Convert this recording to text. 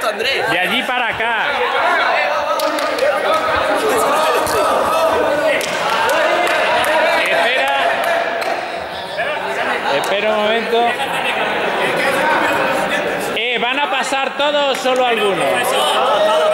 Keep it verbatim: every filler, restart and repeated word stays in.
Andrés. De allí para acá. Espera. Espera un momento. Eh, ¿van a pasar todos o solo algunos?